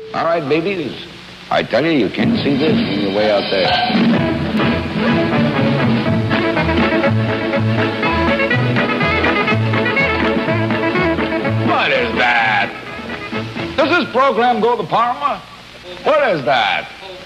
All right, babies. I tell you, you can't see this on your way out there. What is that? Does this program go to Parma? What is that?